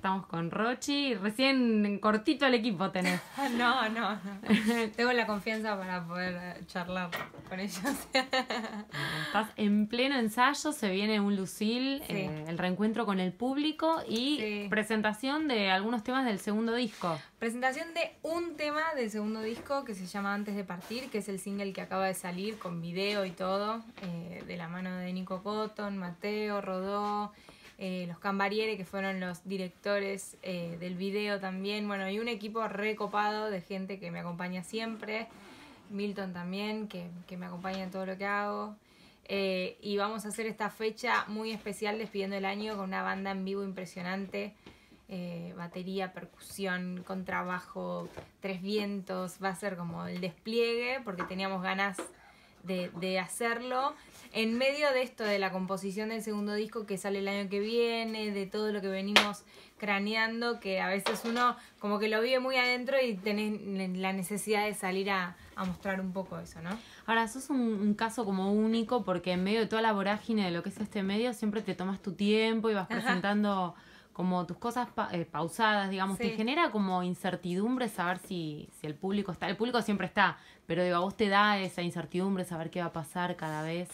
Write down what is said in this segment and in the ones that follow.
estamos con Rochi. Recién cortito el equipo tenés. No. Tengo la confianza para poder charlar con ellos. Estás en pleno ensayo, se viene un Lucil, Sí. el reencuentro con el público y Sí. presentación de algunos temas del segundo disco. Presentación de un tema del segundo disco que se llama Antes de Partir, que es el single que acaba de salir con video y todo, de la mano de Nico Cotton, Mateo, Rodó, los Cambariere, que fueron los directores del video también. Bueno, y un equipo recopado de gente que me acompaña siempre. Milton también, que me acompaña en todo lo que hago. Y vamos a hacer esta fecha muy especial despidiendo el año con una banda en vivo impresionante. Batería, percusión, contrabajo, tres vientos. Va a ser como el despliegue porque teníamos ganas de hacerlo en medio de esto de la composición del segundo disco que sale el año que viene, de todo lo que venimos craneando, que a veces uno como que lo vive muy adentro y tenés la necesidad de salir a mostrar un poco eso, ¿no? Ahora, sos un caso como único porque en medio de toda la vorágine de lo que es este medio siempre te tomas tu tiempo y vas presentando como tus cosas pausadas, digamos. Sí. Te genera como incertidumbre saber si el público está. El público siempre está, pero digo, a vos te da esa incertidumbre saber qué va a pasar cada vez.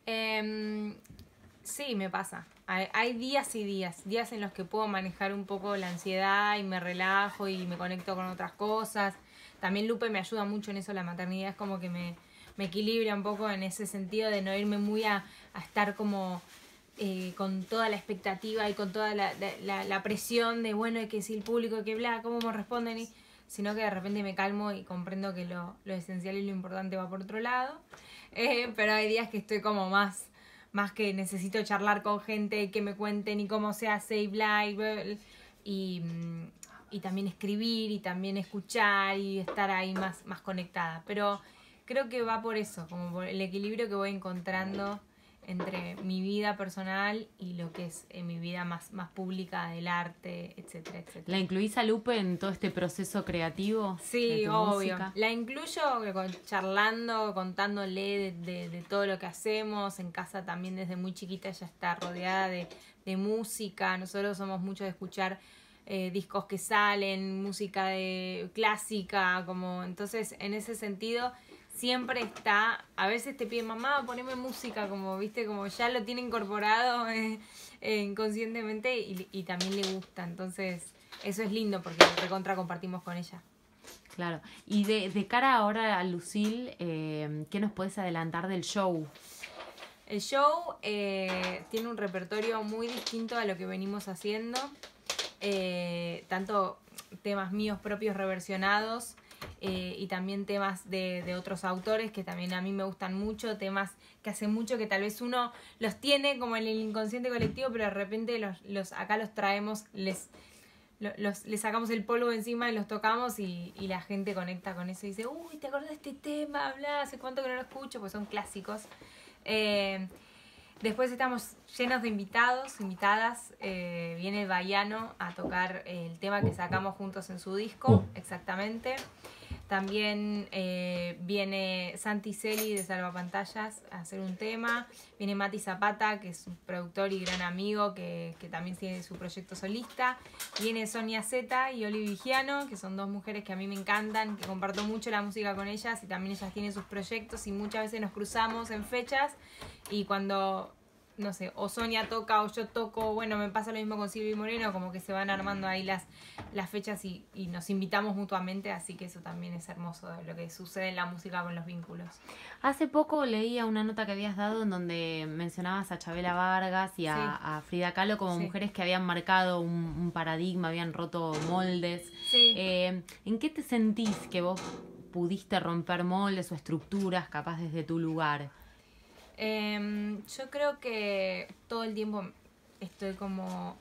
Sí, me pasa. Hay días y días en los que puedo manejar un poco la ansiedad y me relajo y me conecto con otras cosas. También Lupe me ayuda mucho en eso, la maternidad es como que me equilibra un poco en ese sentido de no irme muy a estar como con toda la expectativa y con toda la presión de, bueno, que si el público, que bla, cómo me responden, sino que de repente me calmo y comprendo que lo esencial y lo importante va por otro lado. Pero hay días que estoy como más que necesito charlar con gente, que me cuenten y cómo se hace y bla, y también escribir y también escuchar y estar ahí más conectada. Pero creo que va por eso, como por el equilibrio que voy encontrando entre mi vida personal y lo que es mi vida más pública del arte, etcétera, etcétera. ¿La incluís a Lupe en todo este proceso creativo? Sí, de tu obvio. música? La incluyo charlando, contándole de todo lo que hacemos. En casa también desde muy chiquita ella está rodeada de música. Nosotros somos mucho de escuchar discos que salen, música clásica, como entonces en ese sentido siempre está. A veces te piden, mamá, poneme música, como viste, como ya lo tiene incorporado inconscientemente y también le gusta. Entonces eso es lindo porque recontra compartimos con ella. Claro. Y de cara ahora a Lucil, ¿qué nos puedes adelantar del show? El show tiene un repertorio muy distinto a lo que venimos haciendo. Tanto temas míos propios reversionados y también temas de otros autores que también a mí me gustan mucho, temas que hace mucho que tal vez uno los tiene como en el inconsciente colectivo, pero de repente acá los traemos, les sacamos el polvo encima y los tocamos y la gente conecta con eso y dice, uy, ¿te acordás de este tema? Bla, hace cuánto que no lo escucho, pues son clásicos. Después estamos llenos de invitados, invitadas. Viene Baiano a tocar el tema que sacamos juntos en su disco, exactamente. También viene Santi Celi de Salvapantallas a hacer un tema. Viene Mati Zapata, que es un productor y gran amigo, que también tiene su proyecto solista. Viene Sonia Zeta y Oli Vigiano, que son dos mujeres que a mí me encantan, que comparto mucho la música con ellas y también ellas tienen sus proyectos y muchas veces nos cruzamos en fechas y cuando, no sé, o Sonia toca o yo toco, bueno, me pasa lo mismo con Silvi Moreno, como que se van armando ahí las fechas y nos invitamos mutuamente, así que eso también es hermoso de lo que sucede en la música con los vínculos. Hace poco leía una nota que habías dado en donde mencionabas a Chabela Vargas y a Frida Kahlo como mujeres que habían marcado un paradigma, habían roto moldes. Sí. ¿En qué te sentís que vos pudiste romper moldes o estructuras capaz desde tu lugar? Yo creo que todo el tiempo estoy como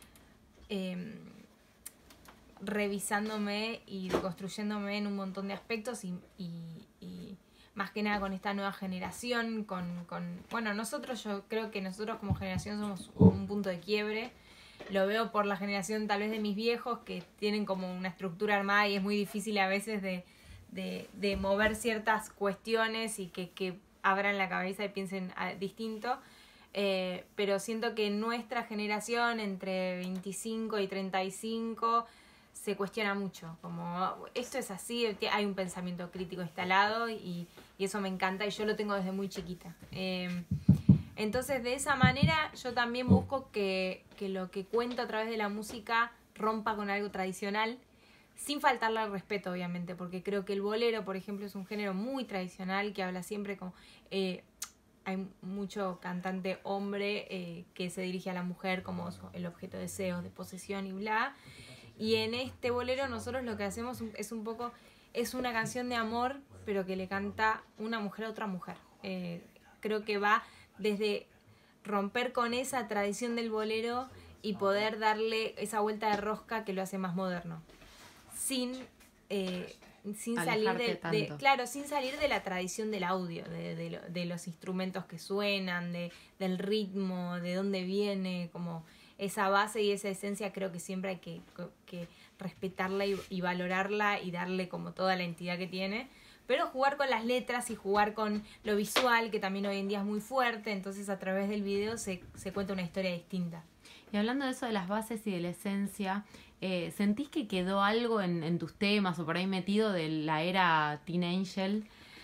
revisándome y deconstruyéndome en un montón de aspectos y más que nada con esta nueva generación, bueno, yo creo que nosotros como generación somos un punto de quiebre. Lo veo por la generación tal vez de mis viejos que tienen como una estructura armada y es muy difícil a veces de mover ciertas cuestiones y que abran la cabeza y piensen distinto. pero siento que nuestra generación, entre 25 y 35, se cuestiona mucho, como esto es así, hay un pensamiento crítico instalado y eso me encanta y yo lo tengo desde muy chiquita. Entonces de esa manera yo también busco que lo que cuento a través de la música rompa con algo tradicional, sin faltarle al respeto obviamente, porque creo que el bolero, por ejemplo, es un género muy tradicional que habla siempre como... hay mucho cantante hombre que se dirige a la mujer como el objeto de deseos, de posesión y bla. Y en este bolero nosotros lo que hacemos es un poco, es una canción de amor, pero que le canta una mujer a otra mujer. Creo que va desde romper con esa tradición del bolero y poder darle esa vuelta de rosca que lo hace más moderno. Sin salir sin salir de la tradición del audio, de los instrumentos que suenan, del ritmo, de dónde viene, como esa base y esa esencia creo que siempre hay que respetarla y valorarla y darle como toda la entidad que tiene, pero jugar con las letras y jugar con lo visual, que también hoy en día es muy fuerte, entonces a través del video se cuenta una historia distinta. Y hablando de eso de las bases y de la esencia, ¿sentís que quedó algo en tus temas o por ahí metido de la era Teen Angel?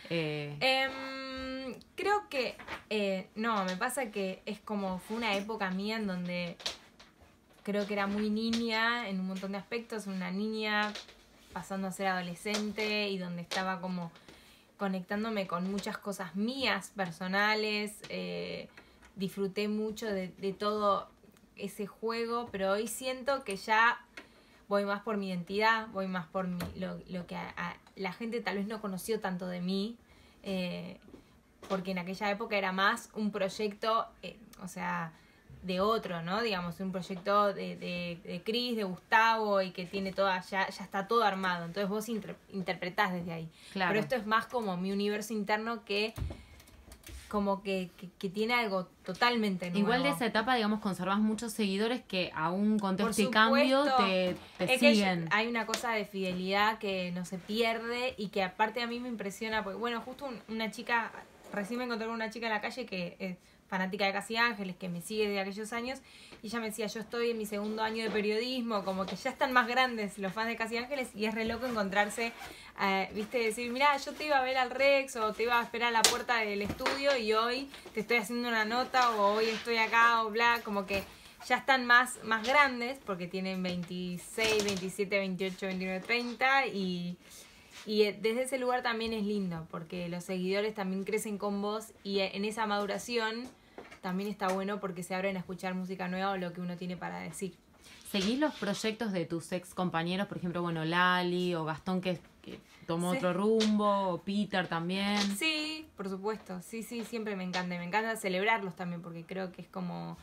Creo que no, me pasa que es como fue una época mía en donde creo que era muy niña en un montón de aspectos, una niña pasando a ser adolescente y donde estaba como conectándome con muchas cosas mías, personales, disfruté mucho de todo ese juego, pero hoy siento que ya voy más por mi identidad, voy más por lo que la gente tal vez no conoció tanto de mí, porque en aquella época era más un proyecto, o sea, de otro, ¿no? Digamos, un proyecto de Cris, de Gustavo, y que tiene toda, ya está todo armado. Entonces vos interpretás desde ahí. Claro. Pero esto es más como mi universo interno que como que tiene algo totalmente nuevo. Igual de esa etapa, digamos, conservás muchos seguidores que aún con todo este cambio te siguen. Hay una cosa de fidelidad que no se pierde y que aparte a mí me impresiona, porque bueno, justo una chica, recién me encontré con una chica en la calle que es fanática de Casi Ángeles, que me sigue de aquellos años, y ella me decía, yo estoy en mi 2º año de periodismo, como que ya están más grandes los fans de Casi Ángeles, y es re loco encontrarse, viste, decir, mirá, yo te iba a ver al Rex, o te iba a esperar a la puerta del estudio, y hoy te estoy haciendo una nota, o hoy estoy acá, o bla, como que ya están más grandes, porque tienen 26, 27, 28, 29, 30, y desde ese lugar también es lindo, porque los seguidores también crecen con vos, y en esa maduración también está bueno porque se abren a escuchar música nueva o lo que uno tiene para decir. ¿Seguís los proyectos de tus ex compañeros? Por ejemplo, bueno, Lali o Gastón que tomó otro rumbo, o Peter también. Sí, por supuesto. Sí, siempre me encanta. Y me encanta celebrarlos también porque creo que es como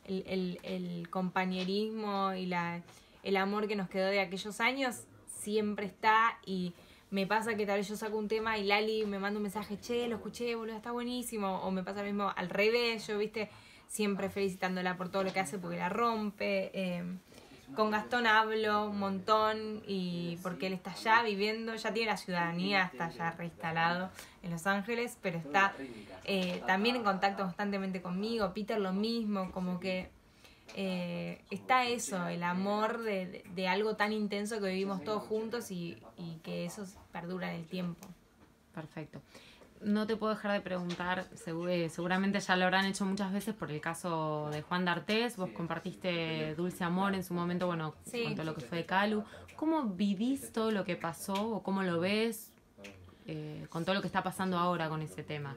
el compañerismo y el amor que nos quedó de aquellos años siempre está. Y me pasa que tal vez yo saco un tema y Lali me manda un mensaje, che, lo escuché, boludo, está buenísimo. O me pasa lo mismo al revés, yo, viste, siempre felicitándola por todo lo que hace porque la rompe. Con Gastón hablo un montón y porque él está allá viviendo, ya tiene la ciudadanía, está ya reinstalado en Los Ángeles, pero está también en contacto constantemente conmigo. Peter lo mismo, como que está eso, el amor de algo tan intenso que vivimos todos juntos y que eso perdura en el tiempo. Perfecto. No te puedo dejar de preguntar, seguramente ya lo habrán hecho muchas veces por el caso de Juan D'Artés, vos compartiste Dulce Amor en su momento, bueno, sí, con todo lo que fue de Calu. ¿Cómo vivís todo lo que pasó o cómo lo ves con todo lo que está pasando ahora con ese tema?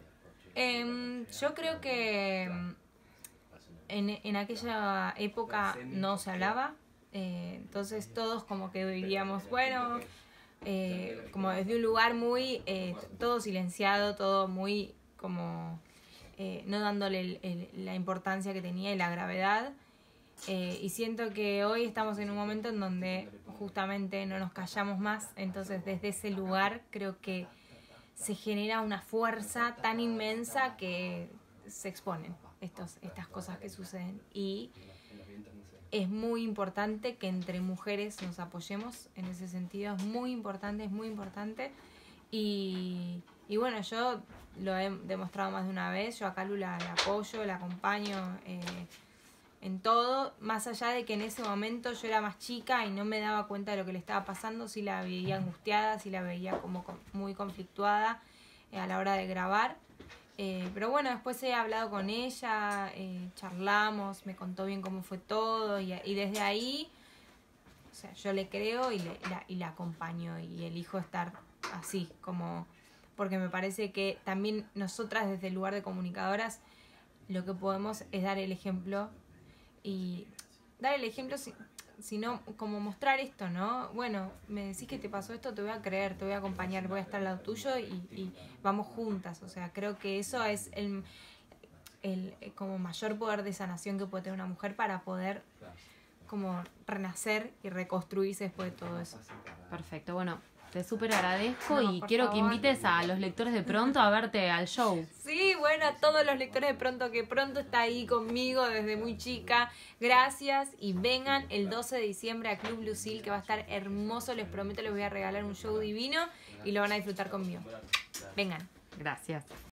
Yo creo que en aquella época no se hablaba, entonces todos como que vivíamos, bueno, como desde un lugar muy, todo silenciado, todo muy como no dándole la importancia que tenía y la gravedad. Y siento que hoy estamos en un momento en donde justamente no nos callamos más, entonces desde ese lugar creo que se genera una fuerza tan inmensa que se exponen estas cosas que suceden. Y es muy importante que entre mujeres nos apoyemos en ese sentido, es muy importante y bueno, yo lo he demostrado más de una vez. Yo a Calu la apoyo, la acompaño en todo. Más allá de que en ese momento yo era más chica y no me daba cuenta de lo que le estaba pasando. Sí la veía angustiada, sí la veía como muy conflictuada a la hora de grabar. Pero bueno, después he hablado con ella, charlamos, me contó bien cómo fue todo y desde ahí, o sea, yo le creo y la acompaño y elijo estar así, como porque me parece que también nosotras desde el lugar de comunicadoras lo que podemos es dar el ejemplo y dar el ejemplo sino como mostrar esto, ¿no? Bueno, me decís que te pasó esto, te voy a creer, te voy a acompañar, voy a estar al lado tuyo y vamos juntas. O sea, creo que eso es el como mayor poder de sanación que puede tener una mujer para poder como renacer y reconstruirse después de todo eso. Perfecto, bueno, te súper agradezco y quiero que invites a los lectores de Pronto a verte al show. Sí, bueno, a todos los lectores de Pronto, que Pronto está ahí conmigo desde muy chica. Gracias y vengan el 12 de diciembre a Club Lucille, que va a estar hermoso. Les prometo, les voy a regalar un show divino y lo van a disfrutar conmigo. Vengan. Gracias.